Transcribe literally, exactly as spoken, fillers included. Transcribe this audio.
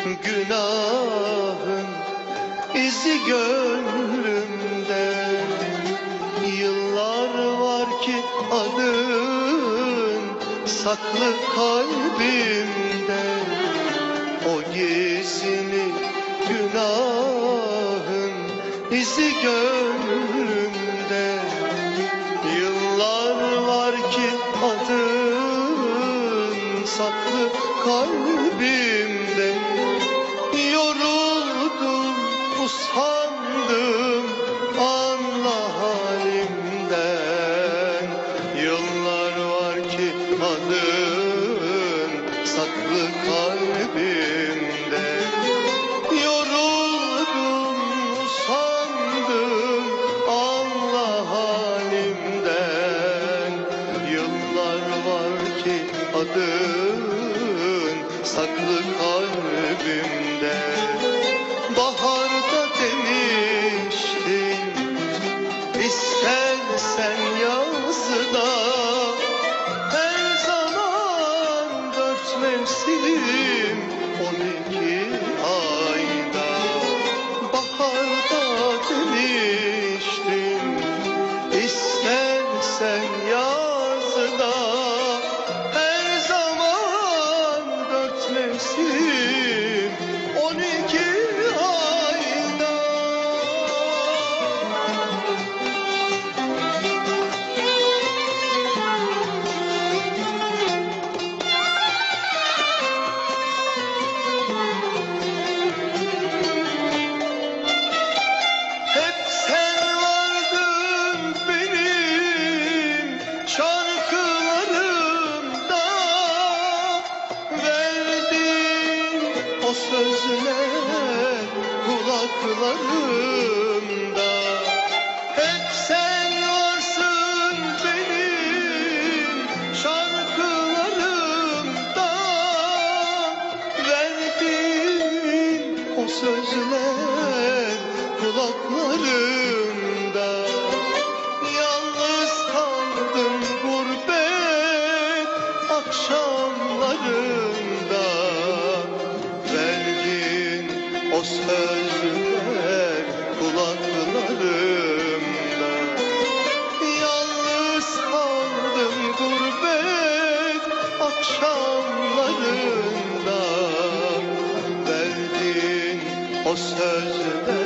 Günahın izi gönlümde, yıllar var ki adın saklı kalbimde. O gizli günahın izi gönlümde, yıllar var ki adın saklı kalbimde. Yoruldum, usandım, anla halimden. Yıllar var ki adın saklı kalbimde. Yoruldum, usandım, anla halimden. Yıllar var ki adın saklı kalbimde. Baharda demiştin, istersen yazda. Her zaman dört mevsim on iki ayda. Baharda demiştin, istersen yazda. Her zaman dört mevsim on iki ayda. Hep sen vardın benim şarkılarımda, verdin o sözler kulaklarımda. Hep sen varsın benim şarkılarımda, verdin o sözler kulaklarımda. Yalnız kaldım gurbet akşamlarında, verdin o sözler kulaklarımda. Yalnız kaldım gurbet akşamlarında, verdin o sözler